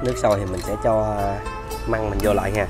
Nước sôi thì mình sẽ cho măng mình vô lại nha.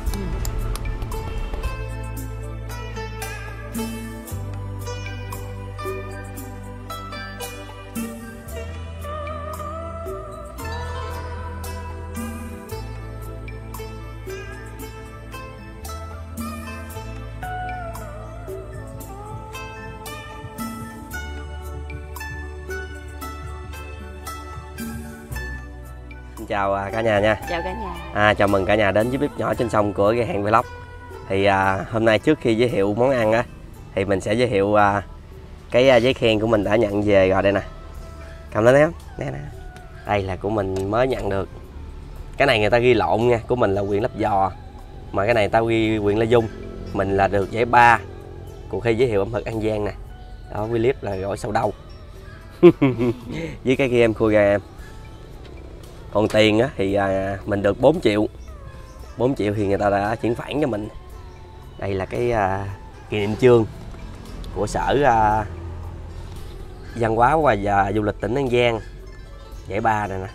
Chào cả nhà nha. Chào cả nhà. Chào mừng cả nhà đến với bếp nhỏ trên sông của Ghe Hàng Vlog. Thì hôm nay trước khi giới thiệu món ăn á, thì mình sẽ giới thiệu cái giấy khen của mình đã nhận về rồi đây nè. Cầm lên em. Nè. Đây là của mình mới nhận được. Cái này người ta ghi lộn nha, của mình là huyện Lấp Vò. Mà cái này người ta ghi huyện La Dung. Mình là được giải 3 cuộc thi giới thiệu ẩm thực An Giang nè. Đó, clip là gỏi sầu đâu. Với cái kia em khui ra em. Còn tiền á, thì mình được 4 triệu. 4 triệu thì người ta đã chuyển khoản cho mình. Đây là cái kỷ niệm chương của Sở Văn hóa và Du lịch tỉnh An Giang. Giải 3 này nè.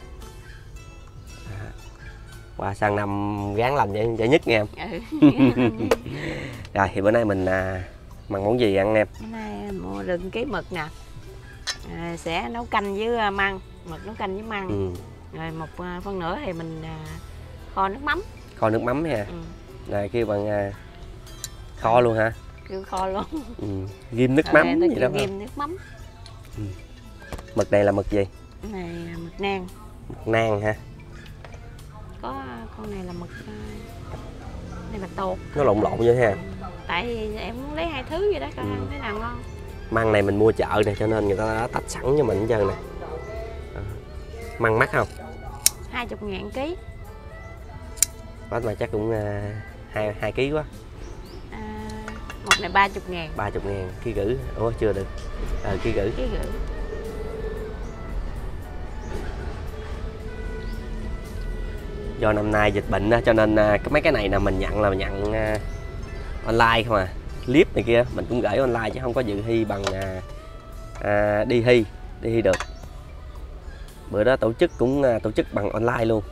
Qua sang năm gán làm giải nhất nha em. Rồi thì bữa nay mình mặn món gì ăn em? Bữa nay mua được ký mực nè. Sẽ nấu canh với măng. Mực nấu canh với măng. Rồi một phần nữa thì mình kho nước mắm. Kho nước mắm nha. Này kêu bằng kho luôn hả? Kêu kho luôn. Ghim nước mắm gì đó. Ghim nước mắm. Mực này là mực gì? Cái này mực nang. Mực nang hả? Có con này là mực này là tột. Nó lộn vậy ha. Tại vì em muốn lấy hai thứ vậy đó, coi ăn cái nào ngon. Măng này mình mua chợ này cho nên người ta đã tách sẵn cho mình hết trơn nè. Măng mắc không? 20.000 ký. Bác mà chắc cũng 2 kg quá. Một này 30.000. 30.000 ký gửi. Ủa chưa được. Ký gửi. Ký gửi. Do năm nay dịch bệnh đó, cho nên mấy cái này là mình nhận online không à. Clip này kia mình cũng gửi online chứ không có dự thi bằng đi thi được. Bữa đó tổ chức bằng online luôn.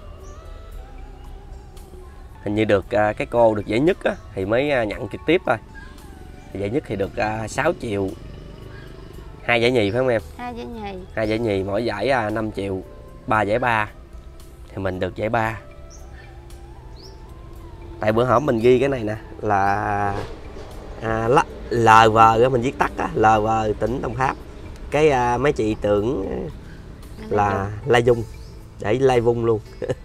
Hình như được cái cô được giải nhất á, thì mới nhận trực tiếp thôi. Giải nhất thì được 6 triệu. 2 giải nhì phải không em? 2 giải nhì. 2 giải nhì, mỗi giải 5 triệu, 3 giải 3. Thì mình được giải 3. Tại bữa hổm mình ghi cái này nè là LV á, mình viết tắt á, LV tỉnh Đồng Tháp. Cái mấy chị tưởng là La Dung, để Lai Vung luôn.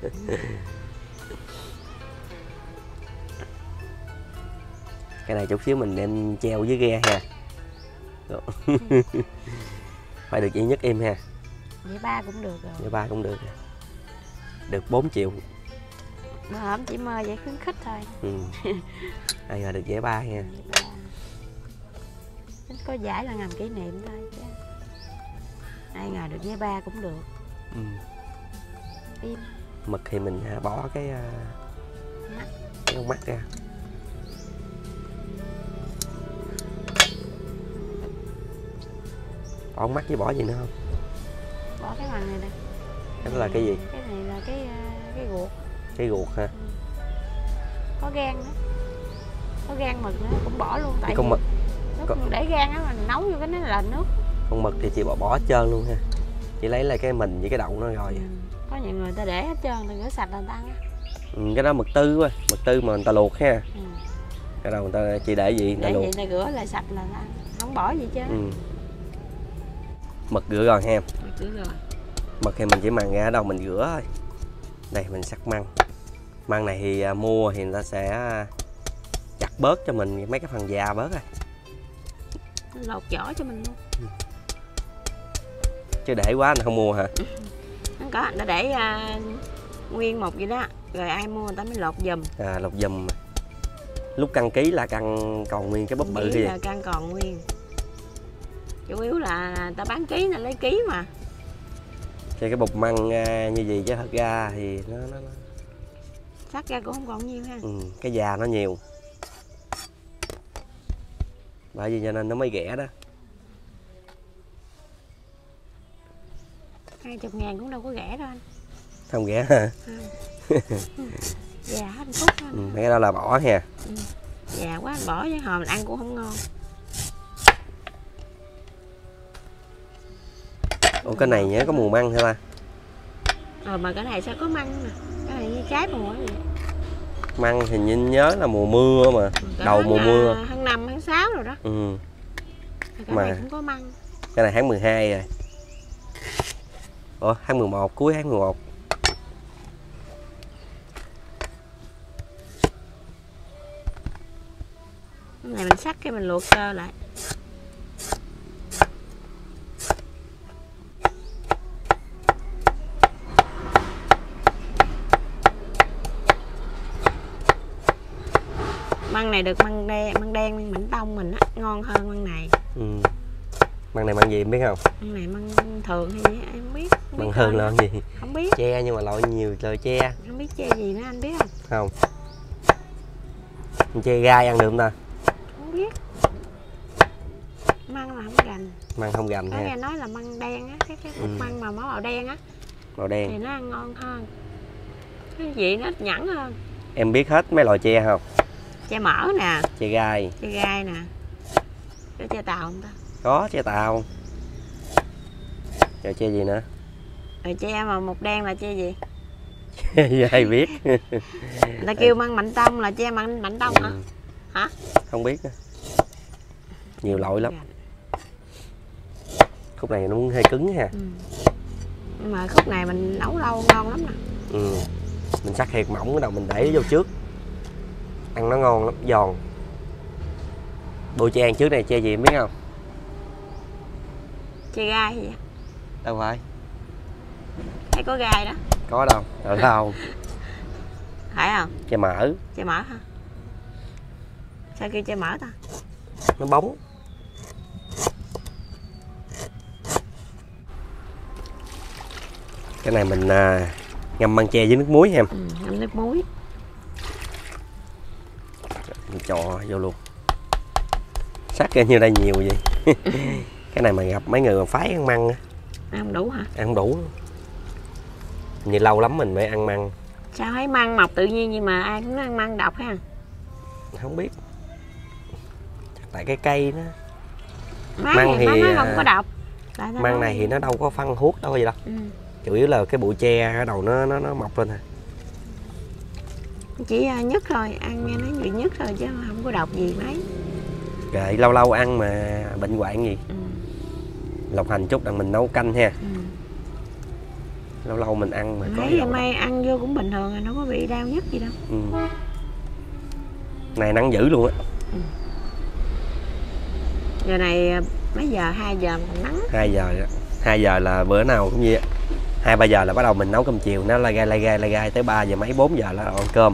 Cái này chút xíu mình đem treo với ghe ha. Phải được giải nhất em ha. Giải 3 cũng được rồi. Giải 3 cũng được. Được 4 triệu. Bữa hổm chỉ mơ giải khuyến khích thôi. Bây giờ được giải 3 nha. Có giải là ngầm kỷ niệm thôi chứ. Ai ngờ được giải 3 cũng được. Mực thì mình bỏ cái con mắt ra. Bỏ mắt với bỏ gì nữa không? Bỏ cái măng này nè. Cái đó là cái gì? Cái này là cái ruột. Cái ruột ha. Có gan nữa. Có gan mực nữa cũng bỏ luôn, tại con mực nước để gan á mình nấu vô cái nó là nước. Con mực thì chị bỏ hết trơn luôn ha. Chị lấy lại cái mình với cái đậu nó rồi. Có nhiều người ta để hết trơn, ta rửa sạch là người ta ăn. Cái đó mực tư quá, mực tư mà người ta luộc ha. Cái đầu người ta chỉ để gì? Để vậy ta rửa lại sạch là ta ăn, không bỏ gì chứ. Mực rửa rồi ha em. Mực rửa rồi. Mực thì mình chỉ mặn ra ở đâu mình rửa thôi. Đây mình sắc măng. Măng này thì mua thì người ta sẽ chặt bớt cho mình mấy cái phần già bớt rồi. Lột vỏ cho mình luôn. Chứ để quá anh không mua hả? Không có, nó để nguyên một vậy đó. Rồi ai mua người ta mới lột giùm. Lột giùm. Lúc cân ký là cân còn nguyên cái bắp bự kia. Là cân còn nguyên. Chủ yếu là ta bán ký là lấy ký mà. Thì cái bột măng như vậy chứ thật ra thì nó Sắc ra cũng không còn nhiều ha. Cái già nó nhiều. Bởi vì cho nên nó mới rẻ đó. 20.000 cũng đâu có rẻ đâu anh. Không ghẻ hả? Già hạnh phúc ha. Mấy cái đó là bỏ nha. Già quá bỏ chứ hồi mình ăn cũng không ngon. Ủa cái này nhớ có mùa măng hả ta? Mà cái này sao có măng nè. Cái này như trái mùa gì? Măng thì nhớ là mùa mưa mà. Đầu mùa mưa. Tháng 5, tháng 6 rồi đó. Cái này cũng có măng. Cái này tháng 12 rồi. Ủa tháng 11, cuối tháng 11. Cái này mình sắc cái mình luộc sơ lại. Măng này được măng đen mảnh tông mình á, ngon hơn măng này. Măng này măng gì em biết không? Măng này măng thường hay gì em không biết. Măng hơn là gì? Không biết. Tre nhưng mà loại nhiều loại tre. Không biết tre gì nữa anh biết không? Không. Tre gai ăn được không ta? Không biết. Măng là không gành. Măng không gành ha. Nghe nói là măng đen á, cái măng mà màu đen á. Màu đen. Thì nó ăn ngon hơn. Cái vị nó nhẵn hơn. Em biết hết mấy loại tre không? Tre mỡ nè. Tre gai. Tre gai nè. Có tre tàu không ta? Có tre tàu. Rồi tre gì nữa? Rồi tre mà một đen là tre gì? Ai biết. Người ta kêu măng mạnh tông là tre măng mạnh tông hả? Hả? Không biết. Nhiều loại lắm. Khúc này nó hơi cứng ha. Nhưng mà khúc này mình nấu lâu ngon lắm nè. Mình sắc thiệt mỏng cái đầu mình để vô trước. Ăn nó ngon lắm, giòn. Bụi tre ăn trước này tre gì em biết không? Tre gai gì vậy? Đâu phải. Thấy có gai đó. Có đâu, ở đâu. Phải không? Tre mỡ. Tre mỡ hả? Sao kêu tre mỡ ta? Nó bóng. Cái này mình ngâm măng tre với nước muối ha em. Ngâm nước muối. Mình cho vô luôn. Sắc ra như đây nhiều vậy. Cái này mà gặp mấy người mà phái ăn măng á. Ăn không đủ hả? Ăn không đủ. Như lâu lắm mình mới ăn măng. Sao thấy măng mọc tự nhiên nhưng mà ai cũng nói ăn măng độc ha? Không biết. Tại cái cây nó. Măng thì nó không có độc. Măng này thì nó đâu có phân hút đâu gì đâu. Chủ yếu là cái bụi tre ở đầu nó mọc lên hả? Chỉ nhức thôi, ăn nghe nói bị nhức thôi chứ không có độc gì mấy. Rồi lâu lâu ăn mà bệnh hoạn gì. Lộc hành chút đặng mình nấu canh ha. Lâu lâu mình ăn mà thấy em ai ăn vô cũng bình thường, nó có bị đau nhức gì đâu. Này nắng dữ luôn á. Giờ này mấy giờ? 2 giờ còn nắng. 2 giờ đó. 2 giờ là bữa nào cũng vậy. 2-3 giờ là bắt đầu mình nấu cơm chiều, nó lai gai tới 3 giờ mấy 4 giờ là ăn cơm.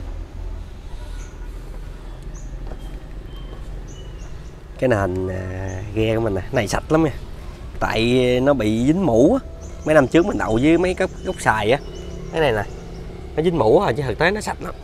Cái nền ghe của mình nè, này sạch lắm nha. Tại nó bị dính mủ á. Mấy năm trước mình đậu với mấy cái gốc xài á. Cái này nè, nó dính mủ rồi chứ thực tế nó sạch lắm.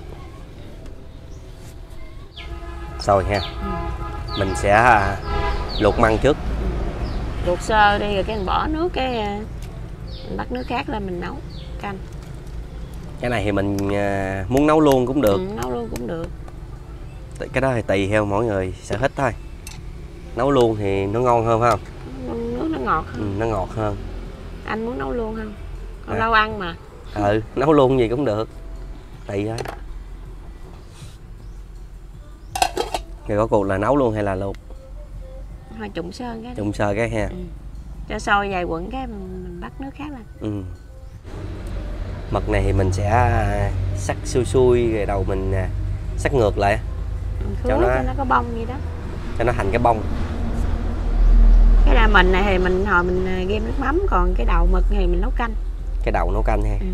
Rồi ha. Mình sẽ luộc măng trước. Luộc sơ đi rồi cái mình bỏ nước, cái mình bắt nước khác lên mình nấu canh. Cái này thì mình muốn nấu luôn cũng được. Nấu luôn cũng được. Cái đó thì tùy theo mỗi người sở thích thôi. Nấu luôn thì nó ngon hơn phải không? Nước nó ngọt hơn. Nó ngọt hơn. Anh muốn nấu luôn không? Còn lâu ăn mà. Nấu luôn gì cũng được. Tùy thôi. Rồi có cuộc là nấu luôn hay là luộc? Thôi trụng sơ cái. Trụng sơ cái ha. Cho sôi vài quận cái mình bắt nước khác lên. Mật này thì mình sẽ sắc xuôi rồi đầu mình sắc ngược lại. Cho nó có bông gì đó. Cho nó thành cái bông. Cái là mình này thì mình hồi mình ghêm nước mắm, còn cái đầu mực thì mình nấu canh. Cái đầu nấu canh ha.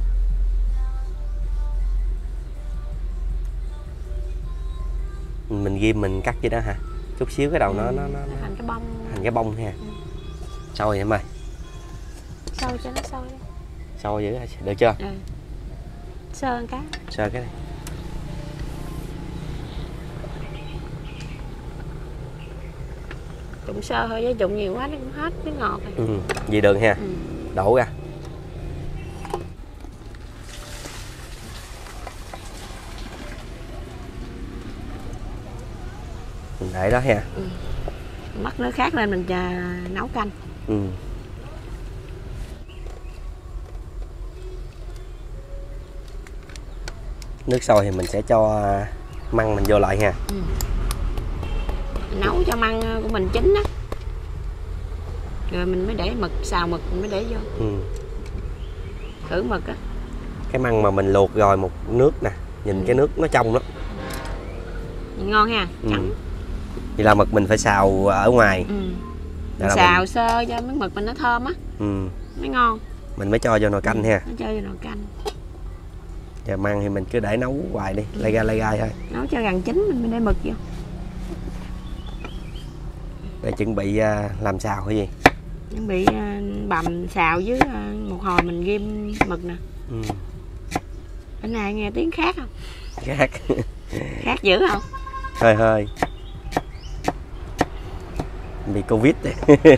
Mình ghim mình cắt vậy đó hả? Chút xíu cái đầu nó thành cái bông. Thành cái bông ha. Sôi em ơi. Sôi cho nó sôi đi. Sôi dữ được chưa? Sơ cái. Sơ cái này. Trụng sơ thôi chứ trụng nhiều quá nó cũng hết, nó ngọt rồi. Vì đường ha. Đổ ra. để đó ha. Bắt nước khác lên mình nấu canh. Nước sôi thì mình sẽ cho măng mình vô lại ha. Mình nấu cho măng của mình chín á, rồi mình mới để mực, xào mực mình mới để vô. Khử mực á. Cái măng mà mình luộc rồi một nước nè, nhìn cái nước nó trong lắm. Ngon ha, trắng. Vậy là mực mình phải xào ở ngoài. Mình xào sơ cho miếng mực mình nó thơm á, mới ngon. Mình mới cho vô nồi canh ha. Nó cho vô nồi canh. Giờ măng thì mình cứ để nấu hoài đi, lay gai thôi. Nấu cho gần chín mình mới để mực vô. Để chuẩn bị làm xào hay gì? Chuẩn bị bằm xào với một hồi mình ghim mực nè. Bên này nghe tiếng khác không? Khác. Khác dữ không? Hơi. Bị Covid đấy.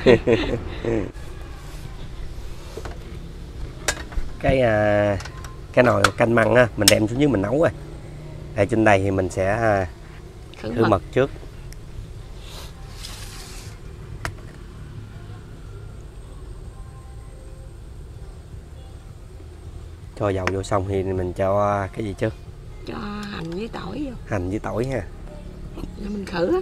Cái nồi canh măng á, mình đem xuống dưới mình nấu rồi. Ở trên đây thì mình sẽ khử mực trước. Cho dầu vô xong thì mình cho cái gì chứ? Cho hành với tỏi vô. Hành với tỏi ha. Rồi mình khử á.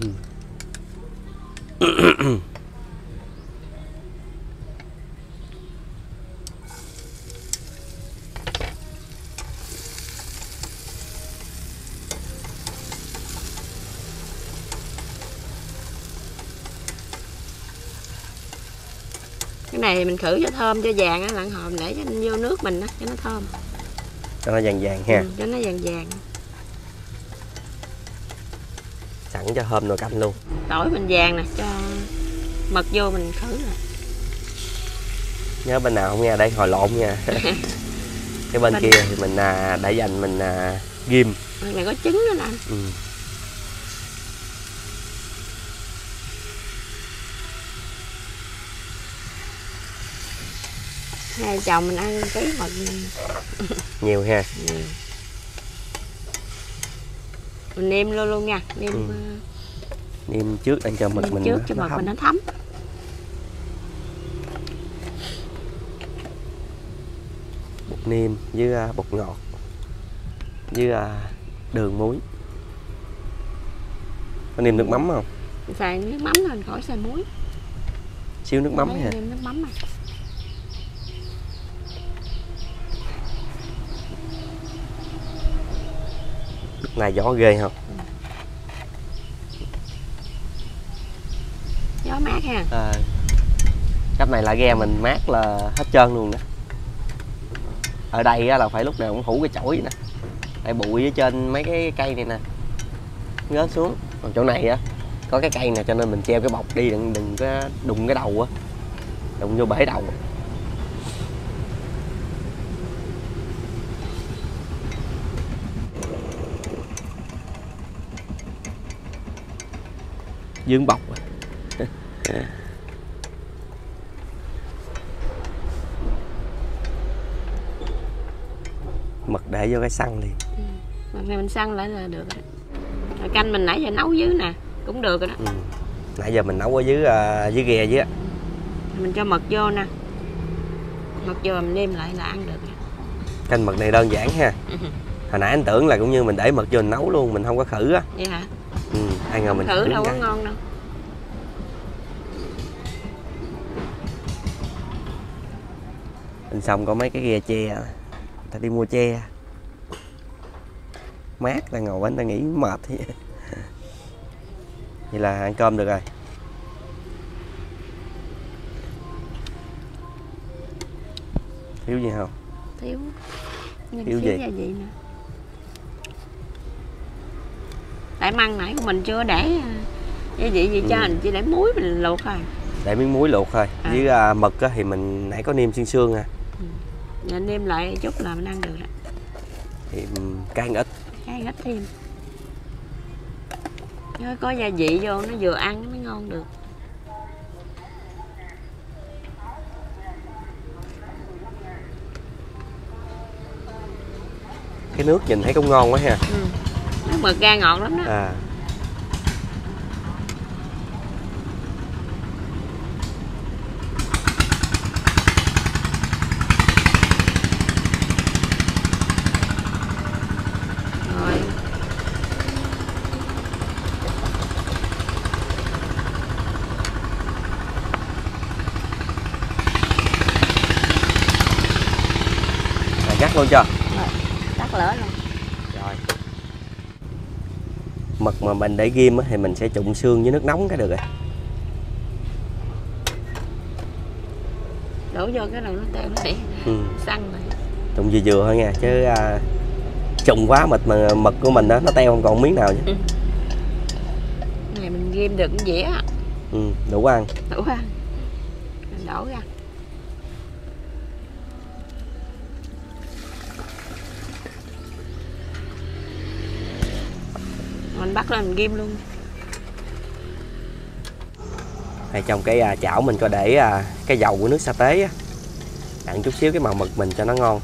Cái này thì mình khử cho thơm cho vàng á, lặn hòm để cho vô nước mình á cho nó thơm. Cho nó vàng ha. Cho nó vàng. Sẵn cho thơm nồi canh luôn. Tỏi mình vàng nè, cho mực vô mình khử nè. Nhớ bên nào không nghe để hồi lộn nha. Cái bên kia thì mình để dành mình ghim. Bên này có trứng nữa nè anh. Hai chồng mình ăn cái mực nhiều ha. Mình nêm luôn nha, nêm trước để cho mực mình trước cho mực mình nó thấm. Bột nêm với bột ngọt với đường muối. Có nêm nước mắm không? Xài nước mắm thôi, khỏi xài muối. Xíu nước mắm ha. Nêm nước mắm này. Lúc này gió ghê không? Gió mát ha. Cách này là ghe mình mát là hết trơn luôn đó. Ở đây là phải lúc nào cũng phủ cái chổi vậy nè. Tại bụi ở trên mấy cái cây này nè rớt xuống. Còn chỗ này á có cái cây nè cho nên mình treo cái bọc đi, đừng có đụng cái đầu á, đụng vô bể đầu. Dướng bọc. Mực để vô cái xăng đi. Mực này mình xăng lại là được rồi. Rồi canh mình nãy giờ nấu dưới nè cũng được rồi đó. Nãy giờ mình nấu ở dưới ghe dưới á. Mình cho mực vô nè. Mực vô mình nêm lại là ăn được. Canh mực này đơn giản ha. Hồi nãy anh tưởng là cũng như mình để mực vô mình nấu luôn, mình không có khử á. Vậy hả? Ai ngờ mình khử đâu có ngon đâu. Bên xong có mấy cái ghe tre, ta đi mua tre. Mát, ta ngồi bánh ta nghỉ mệt vậy. Vậy là ăn cơm được rồi. Thiếu gì không? Thiếu. Thiếu gì? Gia vị nè. Tại măng nãy của mình chưa để gia vị gì cho mình chỉ để muối mình luộc thôi. Để miếng muối luộc thôi. Với mực á, thì mình nãy có nêm xương ha. Giờ nêm lại chút là mình ăn được rồi. Thì cay ít. Cay ít thêm. Nhớ có gia vị vô nó vừa ăn nó mới ngon được. Cái nước nhìn thấy cũng ngon quá ha. Nước mực ra ngọt lắm đó. Gắt luôn chưa? Rồi, tắt lửa luôn. Rồi. Mực mà mình để ghim thì mình sẽ trụng xương với nước nóng cái được rồi. Đổ vô cái đầu nó teo nó sẽ xăng rồi. Trụng vừa vừa thôi nha, chứ trụng quá mực của mình đó, nó teo không còn miếng nào chứ. Này mình ghim được cái dĩa. Đủ ăn. Đủ ăn. Mình đổ ra. Mình bắt lên mình ghim luôn. Hay trong cái chảo mình có để cái dầu của nước sa tế á, đặn chút xíu cái màu mực mình cho nó ngon.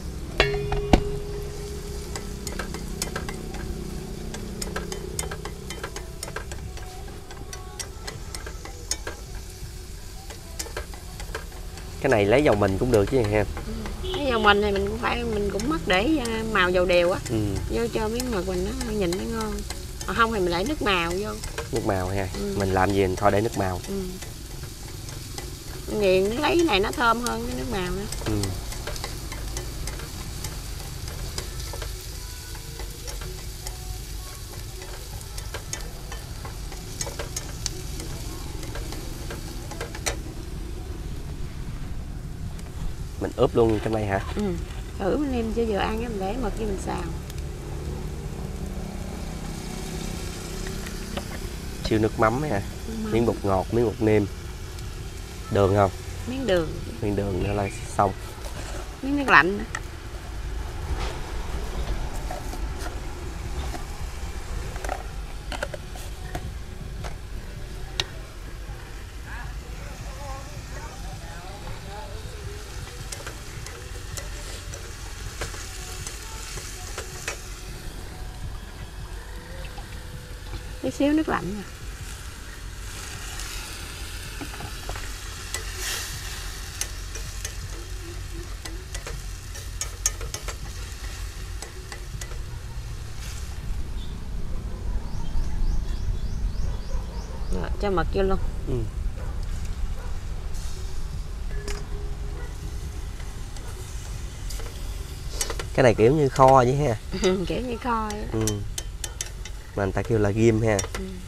Cái này lấy dầu mình cũng được chứ ha. Cái dầu mình thì mình cũng mắc để màu dầu đều á. Vô cho miếng mực mình nó nhìn nó ngon. Còn không thì mình lấy nước màu vô. Nước màu ha. Mình làm gì mình thôi để nước màu. Nghiền nó lấy cái này nó thơm hơn cái nước màu nữa. Mình ướp luôn trong đây hả? Thử mình nêm cho vừa ăn cái mình để mực với mình xào. Siêu nước mắm ha. Miếng bột ngọt, miếng bột nêm. Đường không? Miếng đường. Miếng đường nữa là xong. Miếng nước lạnh nữa. Tí xíu nước lạnh nè. Rồi, cho mực vô luôn. Cái này kiểu như kho vậy ha. Kiểu như kho vậy. Mà người ta kêu là ghim ha.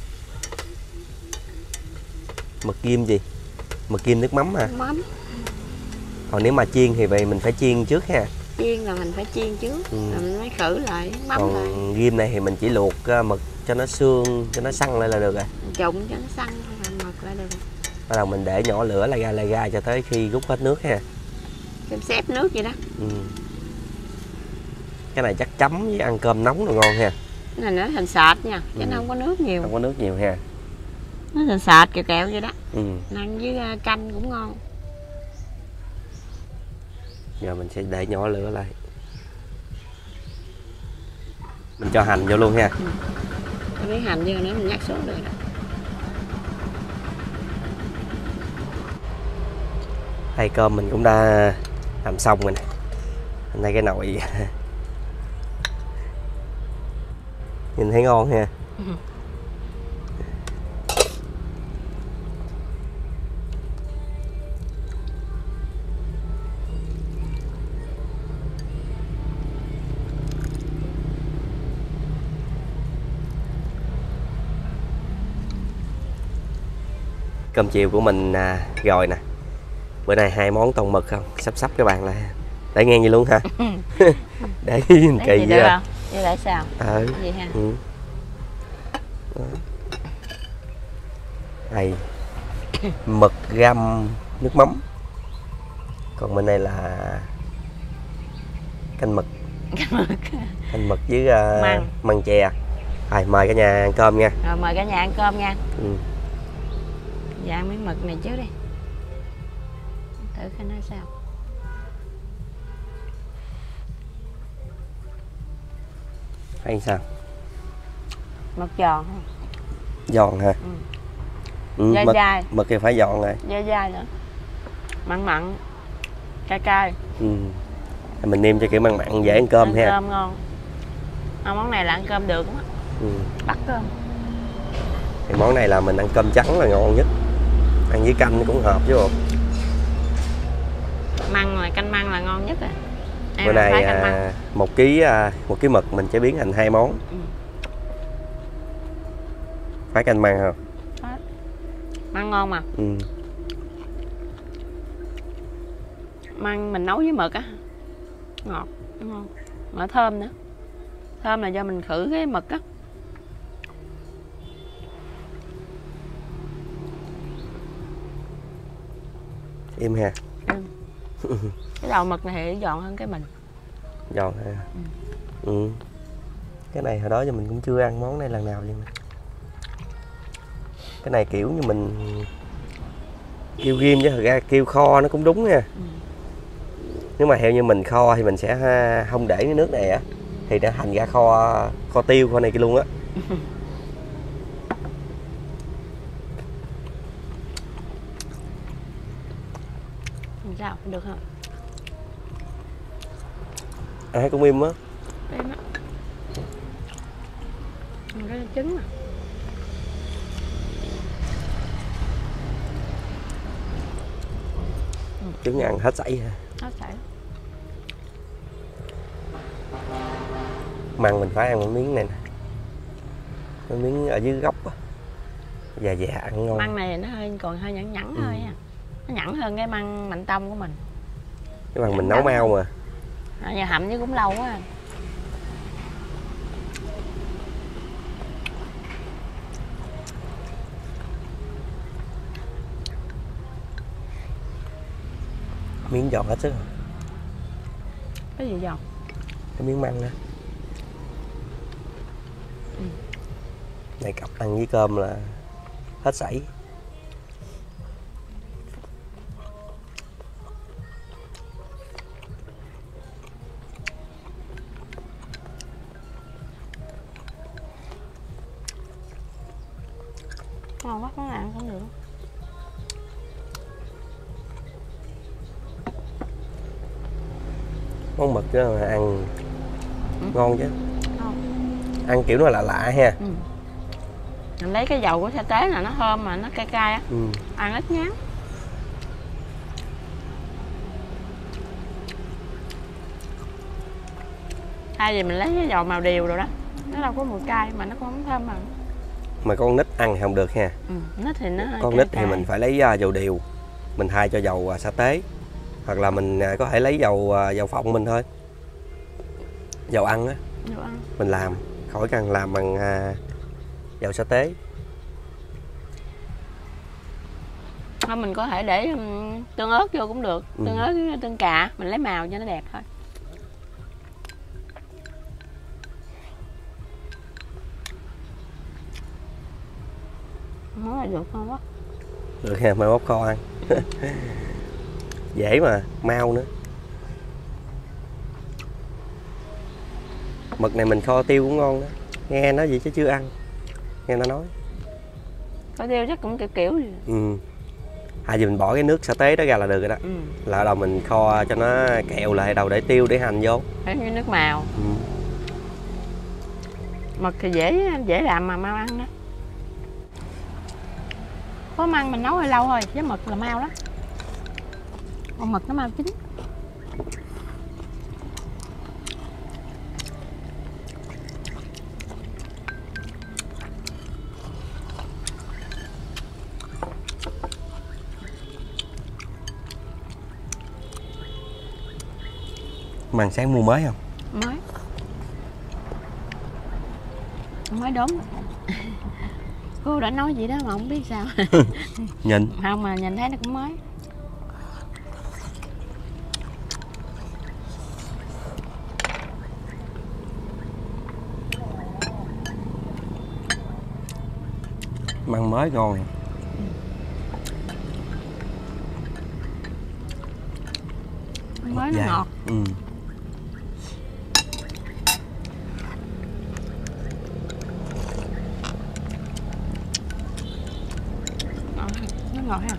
Mực ghim gì? Mực ghim nước mắm hả? Nước mắm. Còn nếu mà chiên thì vậy mình phải chiên trước ha. Chiên là mình phải chiên trước, rồi mình mới khử lại nước mắm. Còn lại ghim này thì mình chỉ luộc mực cho nó xương, cho nó săn lại là được rồi. Trụng cho nó săn rồi mực lại được rồi. Bắt đầu mình để nhỏ lửa lại ga cho tới khi rút hết nước ha. Xem xếp nước vậy đó. Cái này chắc chấm với ăn cơm nóng rồi ngon ha. Cái này nó thành sệt nha, chứ nó không có nước nhiều. Không có nước nhiều ha. Nó thành sệt kẹo kẹo vậy đó. Ăn với canh cũng ngon. Giờ mình sẽ để nhỏ lửa lại. Mình cho hành vô luôn ha. Cho miếng hành vô nữa mình nhắc xuống được đó. Đây cơm mình cũng đã làm xong rồi nè. Đây cái nồi nhìn thấy ngon ha. Cơm chiều của mình rồi nè. Bữa nay 2 món tôm mực không? Sắp cái bàn lại. Để ngang gì luôn hả? Để kỳ vậy không? Vậy tại sao? Vậy ha. Đây. Mực găm nước mắm. Còn bên này là canh mực. Canh mực với măng chè. Rồi mời cả nhà ăn cơm nha. Rồi mời cả nhà ăn cơm nha. Dạ ăn miếng mực này trước đi. Thử coi nó sao. Hay sao? Mực giòn không? Giòn hả? Dai mực, dai. Mực thì phải giòn rồi. Dai dai nữa. Mặn mặn. Cay cay. Mình nêm cho kiểu mặn mặn dễ ăn cơm ăn ha. Cơm ngon. Món này là ăn cơm được á. Bắt cơm. Thì món này là mình ăn cơm trắng là ngon nhất. Ăn với canh cũng hợp chứ bộ. Măng là canh măng là ngon nhất rồi. Bữa nay 1 ký mực mình chế biến thành 2 món. Phải canh măng không? Măng ngon mà. Măng mình nấu với mực á, ngọt, ngon, mà thơm nữa. Thơm là do mình khử cái mực á. Im ha. Cái đầu mực này thì giòn hơn cái mình. Giòn ha. Cái này hồi đó giờ mình cũng chưa ăn món này lần nào vậy. Cái này kiểu như mình kêu ghim chứ thật ra kêu kho nó cũng đúng nha. Nếu mà theo như mình kho thì mình sẽ không để cái nước này á, thì nó thành ra kho tiêu, kho này kia luôn á. Sao được không? Ai cũng im á. Im á. Cái trứng à. Trứng ăn hết sảy ha. Hết sảy. Măng mình phải ăn một miếng này nè, một miếng ở dưới gốc á, già già ăn ngon. Măng này nó còn hơi nhẵn nhẵn thôi nha. Nó nhẵn hơn cái măng mạnh tông của mình. Cái măng mình nấu mau mà. Nhà hầm chứ cũng lâu quá. Miếng giòn hết sức rồi. Cái gì giòn? Cái miếng măng đó. Này cặp ăn với cơm là hết sảy. Ngon quá, có ăn cũng được. Món mực đó mà ăn ngon chứ. Ăn kiểu nó lạ lạ ha. Mình lấy cái dầu của sa tế là nó thơm mà nó cay cay á. Ăn ít nhám. Thay vì mình lấy cái dầu màu điều rồi đó, nó đâu có mùi cay mà nó cũng không thơm mà con nít ăn không được ha. Nít thì nó con nít thì mình phải lấy dầu điều, mình thay cho dầu sa tế, hoặc là mình có thể lấy dầu phộng mình thôi, dầu ăn á, mình làm khỏi cần làm bằng dầu sa tế. Không, mình có thể để tương ớt vô cũng được, tương ớt với tương cà, mình lấy màu cho nó đẹp thôi. Món này được không quá. Được ha, mai mốt kho ăn. Dễ mà, mau nữa. Mực này mình kho tiêu cũng ngon đó. Nghe nói gì chứ chưa ăn. Nghe nó nói. Kho tiêu chắc cũng kiểu gì. Hay vì mình bỏ cái nước sa tế đó ra là được rồi đó. Là đầu mình kho cho nó kẹo lại, đầu để tiêu để hành vô. Để như nước màu. Mực thì dễ làm mà mau ăn đó. Có măng mình nấu hơi lâu thôi, với mực là mau lắm. Con mực nó mau chín. Măng sáng mua mới không? Mới đốn. Cô đã nói gì đó mà không biết sao. Nhìn không mà nhìn thấy nó cũng mới. măng mới ngon. Mới nó ngọt. Nó ngọt ha.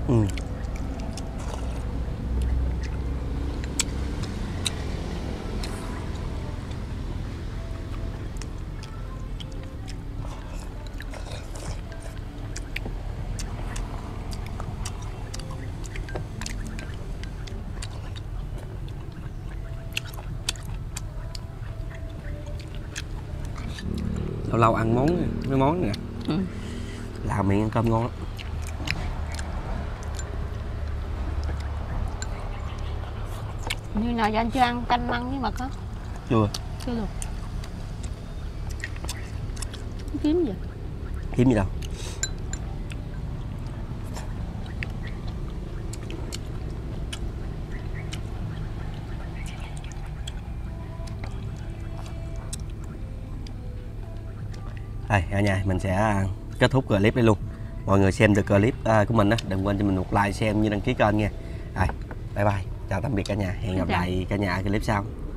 lâu lâu ăn mấy món này nè. Làm miệng ăn cơm ngon lắm. Như nào giờ anh chưa ăn canh măng với mật hả? Chưa luôn. Kiếm gì? Kiếm gì đâu. Đây cả nhà, mình sẽ kết thúc clip đây luôn. Mọi người xem được clip của mình á, đừng quên cho mình một like, xem như đăng ký kênh nha. Rồi, bye bye, chào tạm biệt cả nhà, hẹn gặp lại cả nhà ở clip sau.